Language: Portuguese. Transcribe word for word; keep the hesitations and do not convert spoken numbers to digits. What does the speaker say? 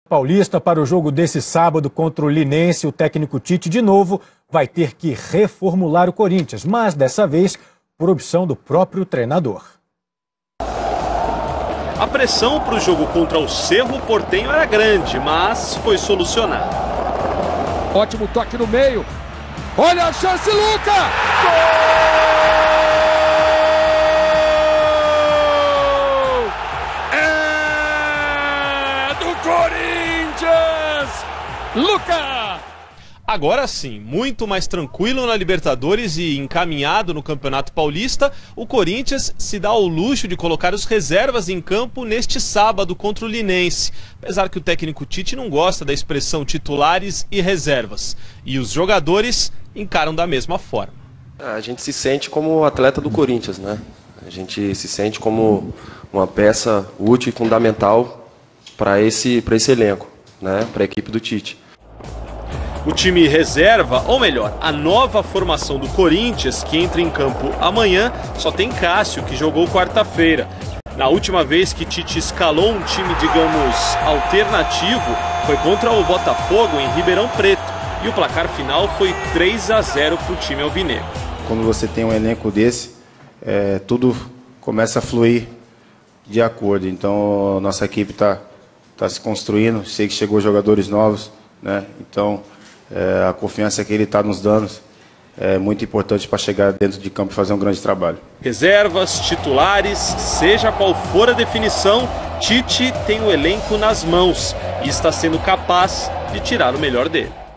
Paulista, para o jogo desse sábado contra o Linense, o técnico Tite, de novo, vai ter que reformular o Corinthians, mas dessa vez por opção do próprio treinador. A pressão para o jogo contra o Cerro Porteño era grande, mas foi solucionada. Ótimo toque no meio. Olha a chance, Luca! Gol! É do Corinthians! Luca! Agora sim, muito mais tranquilo na Libertadores e encaminhado no Campeonato Paulista, o Corinthians se dá ao luxo de colocar os reservas em campo neste sábado contra o Linense. Apesar que o técnico Tite não gosta da expressão titulares e reservas. E os jogadores encaram da mesma forma. A gente se sente como atleta do Corinthians, né? A gente se sente como uma peça útil e fundamental para esse, para esse elenco, né? Para a equipe do Tite. O time reserva, ou melhor, a nova formação do Corinthians, que entra em campo amanhã, só tem Cássio, que jogou quarta-feira. Na última vez que Tite escalou um time, digamos, alternativo, foi contra o Botafogo em Ribeirão Preto. E o placar final foi três a zero para o time alvinegro. Quando você tem um elenco desse, é, tudo começa a fluir de acordo. Então, nossa equipe está tá se construindo. Sei que chegou jogadores novos, né? Então, é, a confiança que ele está nos dando é muito importante para chegar dentro de campo e fazer um grande trabalho. Reservas, titulares, seja qual for a definição, Tite tem o elenco nas mãos e está sendo capaz de tirar o melhor dele.